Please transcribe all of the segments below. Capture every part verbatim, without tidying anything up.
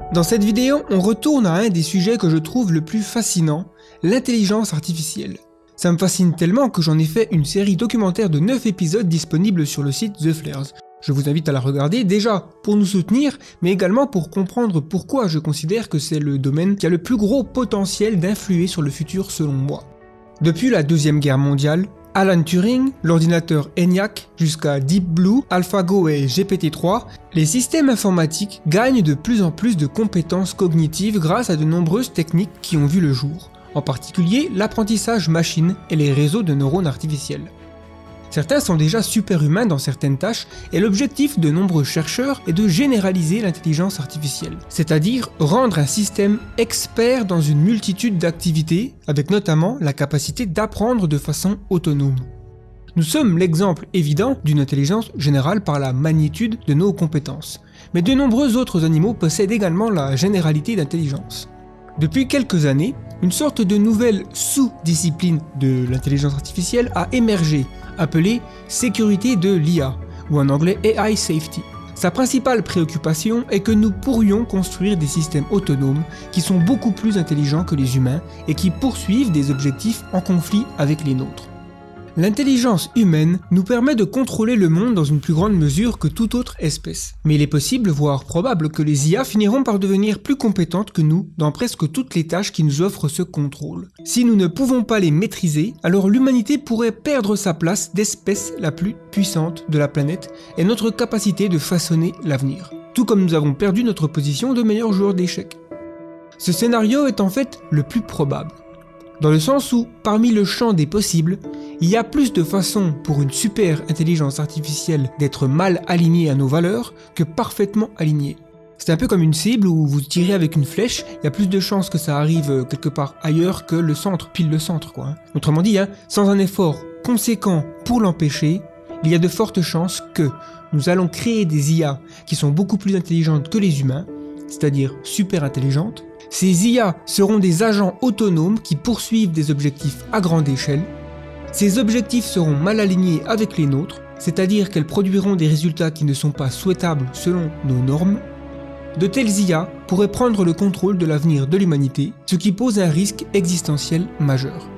Dans cette vidéo, on retourne à un des sujets que je trouve le plus fascinant, l'intelligence artificielle. Ça me fascine tellement que j'en ai fait une série documentaire de neuf épisodes disponible sur le site The Flares. Je vous invite à la regarder déjà pour nous soutenir, mais également pour comprendre pourquoi je considère que c'est le domaine qui a le plus gros potentiel d'influer sur le futur selon moi. Depuis la Deuxième Guerre mondiale, Alan Turing, l'ordinateur ENIAC, jusqu'à Deep Blue, AlphaGo et G P T trois, les systèmes informatiques gagnent de plus en plus de compétences cognitives grâce à de nombreuses techniques qui ont vu le jour, en particulier l'apprentissage machine et les réseaux de neurones artificiels. Certains sont déjà superhumains dans certaines tâches et l'objectif de nombreux chercheurs est de généraliser l'intelligence artificielle, c'est-à-dire rendre un système expert dans une multitude d'activités, avec notamment la capacité d'apprendre de façon autonome. Nous sommes l'exemple évident d'une intelligence générale par la magnitude de nos compétences, mais de nombreux autres animaux possèdent également la généralité d'intelligence. Depuis quelques années, une sorte de nouvelle sous-discipline de l'intelligence artificielle a émergé, appelée sécurité de l'I A, ou en anglais A I Safety. Sa principale préoccupation est que nous pourrions construire des systèmes autonomes qui sont beaucoup plus intelligents que les humains et qui poursuivent des objectifs en conflit avec les nôtres. L'intelligence humaine nous permet de contrôler le monde dans une plus grande mesure que toute autre espèce. Mais il est possible, voire probable, que les I A finiront par devenir plus compétentes que nous dans presque toutes les tâches qui nous offrent ce contrôle. Si nous ne pouvons pas les maîtriser, alors l'humanité pourrait perdre sa place d'espèce la plus puissante de la planète et notre capacité de façonner l'avenir. Tout comme nous avons perdu notre position de meilleur joueur d'échecs. Ce scénario est en fait le plus probable. Dans le sens où, parmi le champ des possibles, il y a plus de façons pour une super intelligence artificielle d'être mal alignée à nos valeurs que parfaitement alignée. C'est un peu comme une cible où vous tirez avec une flèche, il y a plus de chances que ça arrive quelque part ailleurs que le centre, pile le centre quoi. Autrement dit, hein, sans un effort conséquent pour l'empêcher, il y a de fortes chances que nous allons créer des I A qui sont beaucoup plus intelligentes que les humains, c'est-à-dire super intelligentes. Ces I A seront des agents autonomes qui poursuivent des objectifs à grande échelle. Ces objectifs seront mal alignés avec les nôtres, c'est-à-dire qu'elles produiront des résultats qui ne sont pas souhaitables selon nos normes. De telles I A pourraient prendre le contrôle de l'avenir de l'humanité, ce qui pose un risque existentiel majeur.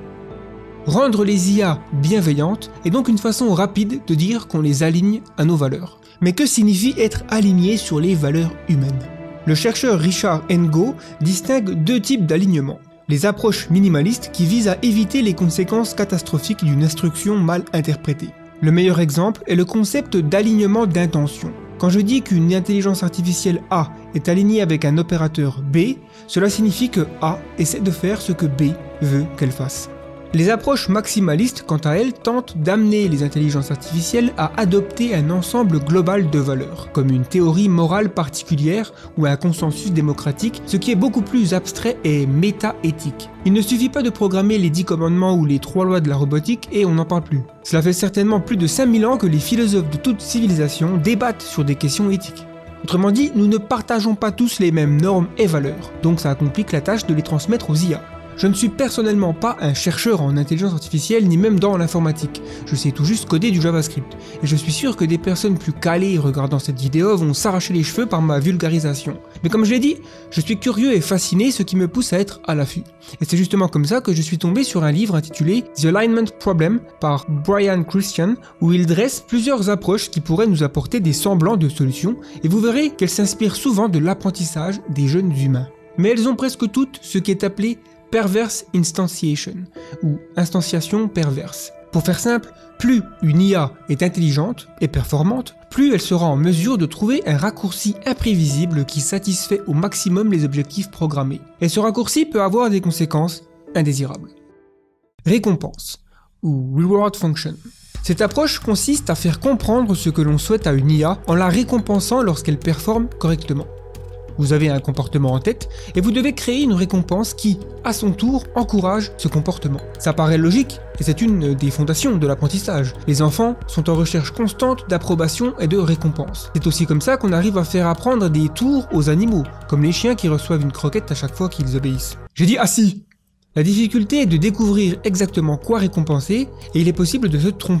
Rendre les I A bienveillantes est donc une façon rapide de dire qu'on les aligne à nos valeurs. Mais que signifie être aligné sur les valeurs humaines ? Le chercheur Richard Ngo distingue deux types d'alignement. Les approches minimalistes qui visent à éviter les conséquences catastrophiques d'une instruction mal interprétée. Le meilleur exemple est le concept d'alignement d'intention. Quand je dis qu'une intelligence artificielle A est alignée avec un opérateur B, cela signifie que A essaie de faire ce que B veut qu'elle fasse. Les approches maximalistes, quant à elles, tentent d'amener les intelligences artificielles à adopter un ensemble global de valeurs, comme une théorie morale particulière ou un consensus démocratique, ce qui est beaucoup plus abstrait et méta-éthique. Il ne suffit pas de programmer les dix commandements ou les trois lois de la robotique et on n'en parle plus. Cela fait certainement plus de cinq mille ans que les philosophes de toute civilisation débattent sur des questions éthiques. Autrement dit, nous ne partageons pas tous les mêmes normes et valeurs, donc ça complique la tâche de les transmettre aux I A. Je ne suis personnellement pas un chercheur en intelligence artificielle ni même dans l'informatique, je sais tout juste coder du JavaScript, et je suis sûr que des personnes plus calées regardant cette vidéo vont s'arracher les cheveux par ma vulgarisation. Mais comme je l'ai dit, je suis curieux et fasciné, ce qui me pousse à être à l'affût. Et c'est justement comme ça que je suis tombé sur un livre intitulé The Alignment Problem par Brian Christian, où il dresse plusieurs approches qui pourraient nous apporter des semblants de solutions, et vous verrez qu'elles s'inspirent souvent de l'apprentissage des jeunes humains. Mais elles ont presque toutes ce qui est appelé Perverse Instantiation, ou instanciation perverse. Pour faire simple, plus une I A est intelligente et performante, plus elle sera en mesure de trouver un raccourci imprévisible qui satisfait au maximum les objectifs programmés. Et ce raccourci peut avoir des conséquences indésirables. Récompense, ou Reward Function. Cette approche consiste à faire comprendre ce que l'on souhaite à une I A en la récompensant lorsqu'elle performe correctement. Vous avez un comportement en tête et vous devez créer une récompense qui, à son tour, encourage ce comportement. Ça paraît logique et c'est une des fondations de l'apprentissage. Les enfants sont en recherche constante d'approbation et de récompense. C'est aussi comme ça qu'on arrive à faire apprendre des tours aux animaux, comme les chiens qui reçoivent une croquette à chaque fois qu'ils obéissent. J'ai dit assis. La difficulté est de découvrir exactement quoi récompenser et il est possible de se tromper.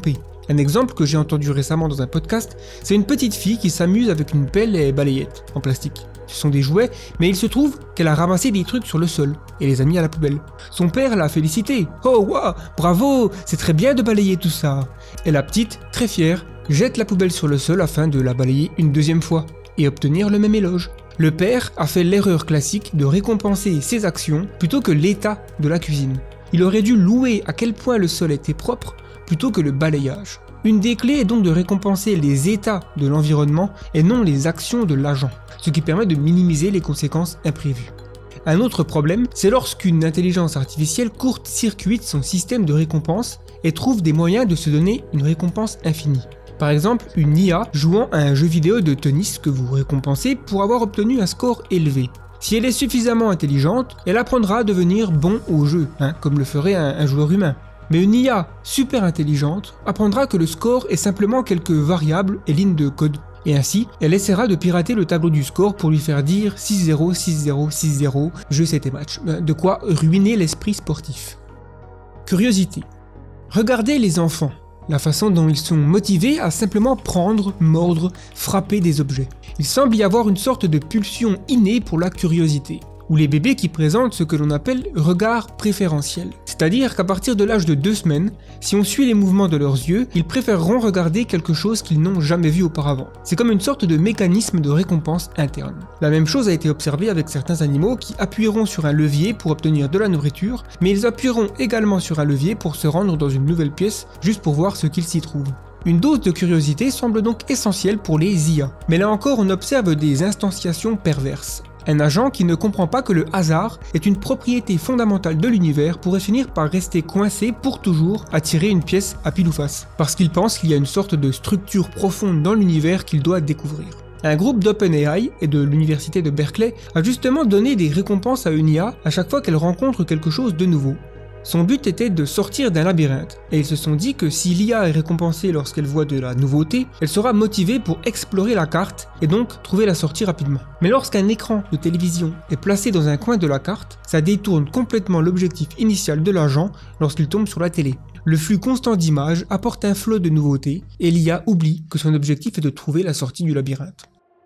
Un exemple que j'ai entendu récemment dans un podcast, c'est une petite fille qui s'amuse avec une pelle et balayette en plastique. Ce sont des jouets, mais il se trouve qu'elle a ramassé des trucs sur le sol et les a mis à la poubelle. Son père l'a félicité. « Oh waouh, bravo, c'est très bien de balayer tout ça !» Et la petite, très fière, jette la poubelle sur le sol afin de la balayer une deuxième fois et obtenir le même éloge. Le père a fait l'erreur classique de récompenser ses actions plutôt que l'état de la cuisine. Il aurait dû louer à quel point le sol était propre plutôt que le balayage. Une des clés est donc de récompenser les états de l'environnement et non les actions de l'agent, ce qui permet de minimiser les conséquences imprévues. Un autre problème, c'est lorsqu'une intelligence artificielle court-circuite son système de récompense et trouve des moyens de se donner une récompense infinie. Par exemple, une I A jouant à un jeu vidéo de tennis que vous récompensez pour avoir obtenu un score élevé. Si elle est suffisamment intelligente, elle apprendra à devenir bon au jeu, hein, comme le ferait un, un joueur humain. Mais une I A super intelligente apprendra que le score est simplement quelques variables et lignes de code. Et ainsi, elle essaiera de pirater le tableau du score pour lui faire dire six zéro, six zéro, six zéro, je sais tes matchs. De quoi ruiner l'esprit sportif. Curiosité. Regardez les enfants, la façon dont ils sont motivés à simplement prendre, mordre, frapper des objets. Il semble y avoir une sorte de pulsion innée pour la curiosité, ou les bébés qui présentent ce que l'on appelle regard préférentiel. C'est-à-dire qu'à partir de l'âge de deux semaines, si on suit les mouvements de leurs yeux, ils préféreront regarder quelque chose qu'ils n'ont jamais vu auparavant. C'est comme une sorte de mécanisme de récompense interne. La même chose a été observée avec certains animaux qui appuieront sur un levier pour obtenir de la nourriture, mais ils appuieront également sur un levier pour se rendre dans une nouvelle pièce, juste pour voir ce qu'il s'y trouve. Une dose de curiosité semble donc essentielle pour les I A, mais là encore on observe des instantiations perverses. Un agent qui ne comprend pas que le hasard est une propriété fondamentale de l'univers pourrait finir par rester coincé pour toujours à tirer une pièce à pile ou face, parce qu'il pense qu'il y a une sorte de structure profonde dans l'univers qu'il doit découvrir. Un groupe d'OpenAI et de l'université de Berkeley a justement donné des récompenses à une I A à chaque fois qu'elle rencontre quelque chose de nouveau. Son but était de sortir d'un labyrinthe, et ils se sont dit que si l'I A est récompensée lorsqu'elle voit de la nouveauté, elle sera motivée pour explorer la carte et donc trouver la sortie rapidement. Mais lorsqu'un écran de télévision est placé dans un coin de la carte, ça détourne complètement l'objectif initial de l'agent lorsqu'il tombe sur la télé. Le flux constant d'images apporte un flot de nouveautés, et l'I A oublie que son objectif est de trouver la sortie du labyrinthe.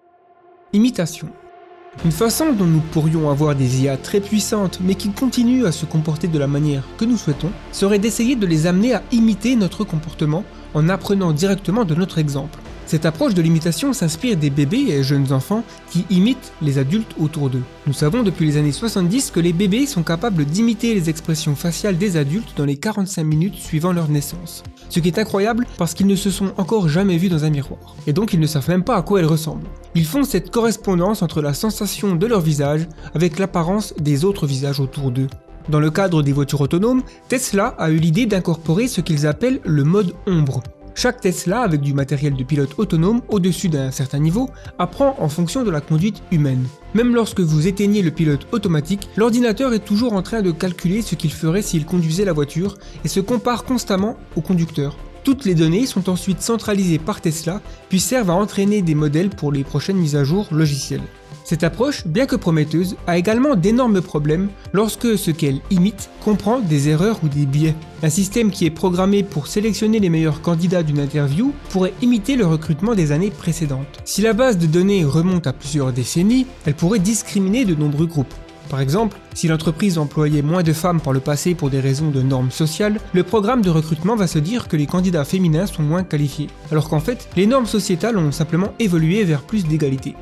Imitation. Une façon dont nous pourrions avoir des I A très puissantes mais qui continuent à se comporter de la manière que nous souhaitons serait d'essayer de les amener à imiter notre comportement en apprenant directement de notre exemple. Cette approche de l'imitation s'inspire des bébés et jeunes enfants qui imitent les adultes autour d'eux. Nous savons depuis les années soixante-dix que les bébés sont capables d'imiter les expressions faciales des adultes dans les quarante-cinq minutes suivant leur naissance. Ce qui est incroyable parce qu'ils ne se sont encore jamais vus dans un miroir. Et donc ils ne savent même pas à quoi elles ressemblent. Ils font cette correspondance entre la sensation de leur visage avec l'apparence des autres visages autour d'eux. Dans le cadre des voitures autonomes, Tesla a eu l'idée d'incorporer ce qu'ils appellent le mode ombre. Chaque Tesla, avec du matériel de pilote autonome au-dessus d'un certain niveau, apprend en fonction de la conduite humaine. Même lorsque vous éteignez le pilote automatique, l'ordinateur est toujours en train de calculer ce qu'il ferait s'il conduisait la voiture et se compare constamment au conducteur. Toutes les données sont ensuite centralisées par Tesla, puis servent à entraîner des modèles pour les prochaines mises à jour logicielles. Cette approche, bien que prometteuse, a également d'énormes problèmes lorsque ce qu'elle imite comprend des erreurs ou des biais. Un système qui est programmé pour sélectionner les meilleurs candidats d'une interview pourrait imiter le recrutement des années précédentes. Si la base de données remonte à plusieurs décennies, elle pourrait discriminer de nombreux groupes. Par exemple, si l'entreprise employait moins de femmes par le passé pour des raisons de normes sociales, le programme de recrutement va se dire que les candidats féminins sont moins qualifiés, alors qu'en fait, les normes sociétales ont simplement évolué vers plus d'égalité.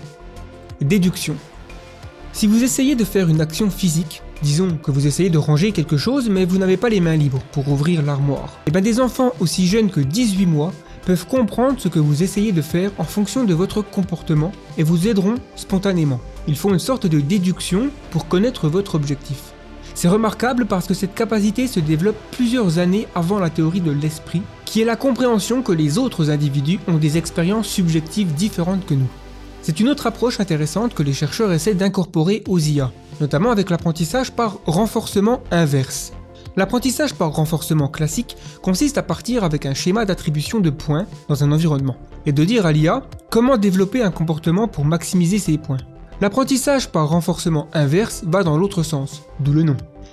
Déduction. Si vous essayez de faire une action physique, disons que vous essayez de ranger quelque chose mais vous n'avez pas les mains libres pour ouvrir l'armoire, et bien des enfants aussi jeunes que dix-huit mois peuvent comprendre ce que vous essayez de faire en fonction de votre comportement et vous aideront spontanément. Ils font une sorte de déduction pour connaître votre objectif. C'est remarquable parce que cette capacité se développe plusieurs années avant la théorie de l'esprit, qui est la compréhension que les autres individus ont des expériences subjectives différentes que nous. C'est une autre approche intéressante que les chercheurs essaient d'incorporer aux I A, notamment avec l'apprentissage par renforcement inverse. L'apprentissage par renforcement classique consiste à partir avec un schéma d'attribution de points dans un environnement, et de dire à l'I A comment développer un comportement pour maximiser ses points. L'apprentissage par renforcement inverse va dans l'autre sens, d'où le nom.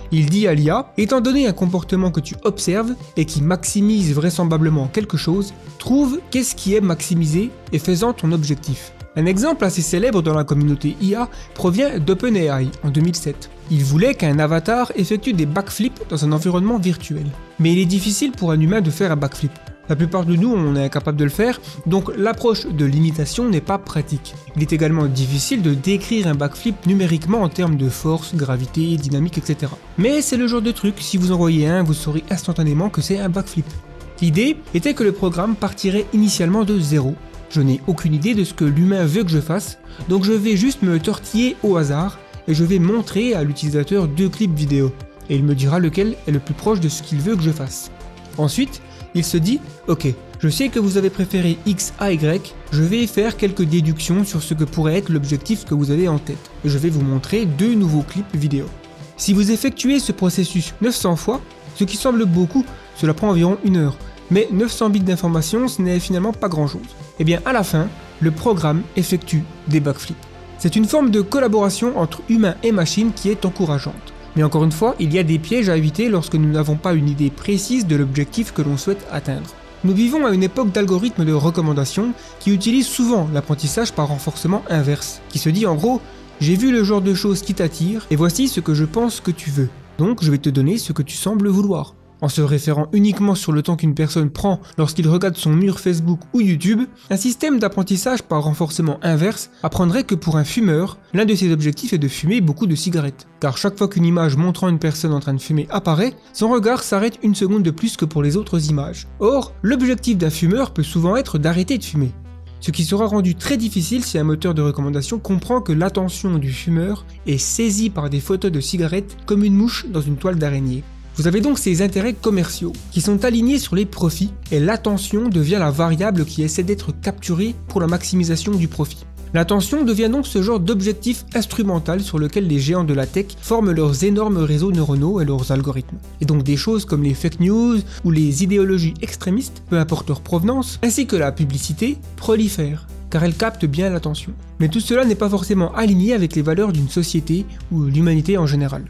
Il dit à l'I A, étant donné un comportement que tu observes et qui maximise vraisemblablement quelque chose, trouve qu'est-ce qui est maximisé et fais-en ton objectif. Un exemple assez célèbre dans la communauté I A provient d'OpenAI en deux mille sept. Il voulait qu'un avatar effectue des backflips dans un environnement virtuel. Mais il est difficile pour un humain de faire un backflip. La plupart de nous, on est incapable de le faire, donc l'approche de l'imitation n'est pas pratique. Il est également difficile de décrire un backflip numériquement en termes de force, gravité, dynamique, et cetera. Mais c'est le genre de truc, si vous en voyez un, vous saurez instantanément que c'est un backflip. L'idée était que le programme partirait initialement de zéro. Je n'ai aucune idée de ce que l'humain veut que je fasse, donc je vais juste me tortiller au hasard et je vais montrer à l'utilisateur deux clips vidéo. Et il me dira lequel est le plus proche de ce qu'il veut que je fasse. Ensuite, il se dit « Ok, je sais que vous avez préféré X à Y, je vais faire quelques déductions sur ce que pourrait être l'objectif que vous avez en tête. Et je vais vous montrer deux nouveaux clips vidéo. » Si vous effectuez ce processus neuf cents fois, ce qui semble beaucoup, cela prend environ une heure. Mais neuf cents bits d'information, ce n'est finalement pas grand chose. Et bien à la fin, le programme effectue des backflips. C'est une forme de collaboration entre humain et machine qui est encourageante. Mais encore une fois, il y a des pièges à éviter lorsque nous n'avons pas une idée précise de l'objectif que l'on souhaite atteindre. Nous vivons à une époque d'algorithmes de recommandation qui utilisent souvent l'apprentissage par renforcement inverse, qui se dit en gros « j'ai vu le genre de choses qui t'attirent et voici ce que je pense que tu veux, donc je vais te donner ce que tu sembles vouloir ». En se référant uniquement sur le temps qu'une personne prend lorsqu'il regarde son mur Facebook ou YouTube, un système d'apprentissage par renforcement inverse apprendrait que pour un fumeur, l'un de ses objectifs est de fumer beaucoup de cigarettes. Car chaque fois qu'une image montrant une personne en train de fumer apparaît, son regard s'arrête une seconde de plus que pour les autres images. Or, l'objectif d'un fumeur peut souvent être d'arrêter de fumer. Ce qui sera rendu très difficile si un moteur de recommandation comprend que l'attention du fumeur est saisie par des photos de cigarettes comme une mouche dans une toile d'araignée. Vous avez donc ces intérêts commerciaux qui sont alignés sur les profits et l'attention devient la variable qui essaie d'être capturée pour la maximisation du profit. L'attention devient donc ce genre d'objectif instrumental sur lequel les géants de la tech forment leurs énormes réseaux neuronaux et leurs algorithmes. Et donc des choses comme les fake news ou les idéologies extrémistes, peu importe leur provenance, ainsi que la publicité, prolifèrent, car elles captent bien l'attention. Mais tout cela n'est pas forcément aligné avec les valeurs d'une société ou l'humanité en général.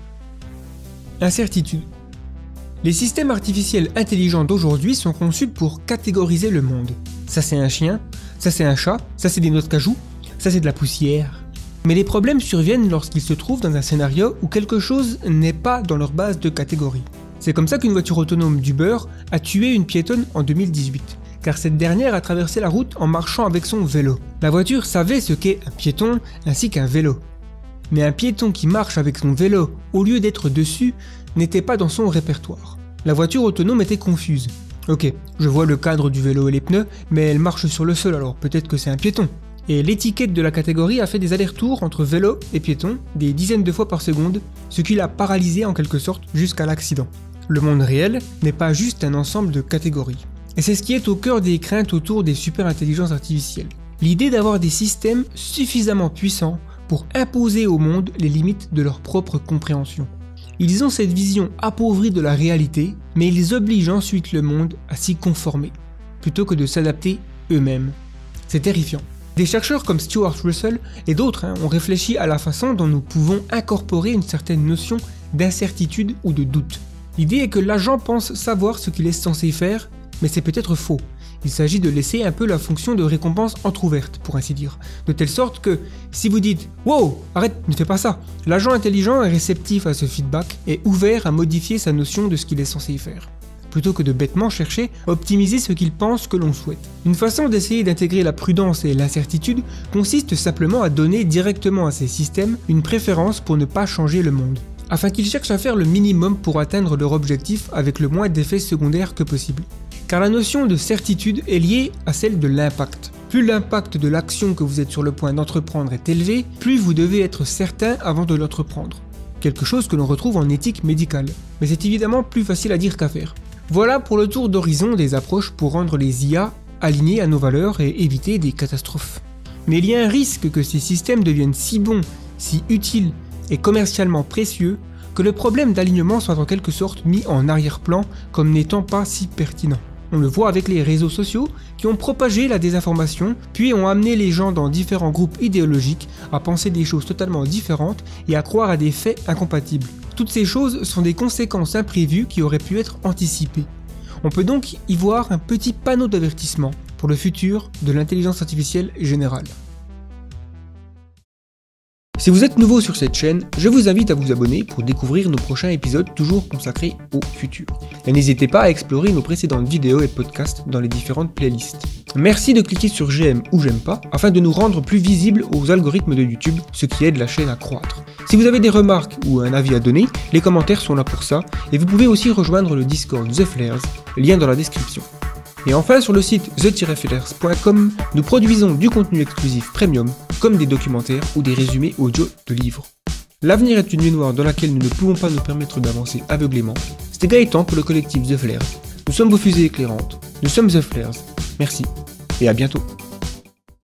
Incertitude. Les systèmes artificiels intelligents d'aujourd'hui sont conçus pour catégoriser le monde. Ça c'est un chien, ça c'est un chat, ça c'est des noix de cajou, ça c'est de la poussière. Mais les problèmes surviennent lorsqu'ils se trouvent dans un scénario où quelque chose n'est pas dans leur base de catégorie. C'est comme ça qu'une voiture autonome d'Uber a tué une piétonne en deux mille dix-huit, car cette dernière a traversé la route en marchant avec son vélo. La voiture savait ce qu'est un piéton ainsi qu'un vélo. Mais un piéton qui marche avec son vélo au lieu d'être dessus n'était pas dans son répertoire. La voiture autonome était confuse. Ok, je vois le cadre du vélo et les pneus, mais elle marche sur le sol alors peut-être que c'est un piéton. Et l'étiquette de la catégorie a fait des allers-retours entre vélo et piéton des dizaines de fois par seconde, ce qui l'a paralysé en quelque sorte jusqu'à l'accident. Le monde réel n'est pas juste un ensemble de catégories. Et c'est ce qui est au cœur des craintes autour des super-intelligences artificielles. L'idée d'avoir des systèmes suffisamment puissants pour imposer au monde les limites de leur propre compréhension. Ils ont cette vision appauvrie de la réalité, mais ils obligent ensuite le monde à s'y conformer, plutôt que de s'adapter eux-mêmes. C'est terrifiant. Des chercheurs comme Stuart Russell et d'autres hein, ont réfléchi à la façon dont nous pouvons incorporer une certaine notion d'incertitude ou de doute. L'idée est que l'agent pense savoir ce qu'il est censé faire, mais c'est peut-être faux. Il s'agit de laisser un peu la fonction de récompense entrouverte, pour ainsi dire. De telle sorte que, si vous dites « Wow, arrête, ne fais pas ça », l'agent intelligent est réceptif à ce feedback et ouvert à modifier sa notion de ce qu'il est censé faire, plutôt que de bêtement chercher à optimiser ce qu'il pense que l'on souhaite. Une façon d'essayer d'intégrer la prudence et l'incertitude consiste simplement à donner directement à ces systèmes une préférence pour ne pas changer le monde, afin qu'ils cherchent à faire le minimum pour atteindre leur objectif avec le moins d'effets secondaires que possible. Car la notion de certitude est liée à celle de l'impact. Plus l'impact de l'action que vous êtes sur le point d'entreprendre est élevé, plus vous devez être certain avant de l'entreprendre. Quelque chose que l'on retrouve en éthique médicale. Mais c'est évidemment plus facile à dire qu'à faire. Voilà pour le tour d'horizon des approches pour rendre les I A alignés à nos valeurs et éviter des catastrophes. Mais il y a un risque que ces systèmes deviennent si bons, si utiles et commercialement précieux que le problème d'alignement soit en quelque sorte mis en arrière-plan comme n'étant pas si pertinent. On le voit avec les réseaux sociaux qui ont propagé la désinformation, puis ont amené les gens dans différents groupes idéologiques à penser des choses totalement différentes et à croire à des faits incompatibles. Toutes ces choses sont des conséquences imprévues qui auraient pu être anticipées. On peut donc y voir un petit panneau d'avertissement pour le futur de l'intelligence artificielle générale. Si vous êtes nouveau sur cette chaîne, je vous invite à vous abonner pour découvrir nos prochains épisodes toujours consacrés au futur. Et n'hésitez pas à explorer nos précédentes vidéos et podcasts dans les différentes playlists. Merci de cliquer sur j'aime ou j'aime pas afin de nous rendre plus visibles aux algorithmes de YouTube, ce qui aide la chaîne à croître. Si vous avez des remarques ou un avis à donner, les commentaires sont là pour ça, et vous pouvez aussi rejoindre le Discord The Flares, lien dans la description. Et enfin, sur le site the tiret flares point com, nous produisons du contenu exclusif premium, comme des documentaires ou des résumés audio de livres. L'avenir est une nuit noire dans laquelle nous ne pouvons pas nous permettre d'avancer aveuglément. C'était Gaëtan pour le collectif The Flares. Nous sommes vos fusées éclairantes. Nous sommes The Flares. Merci et à bientôt.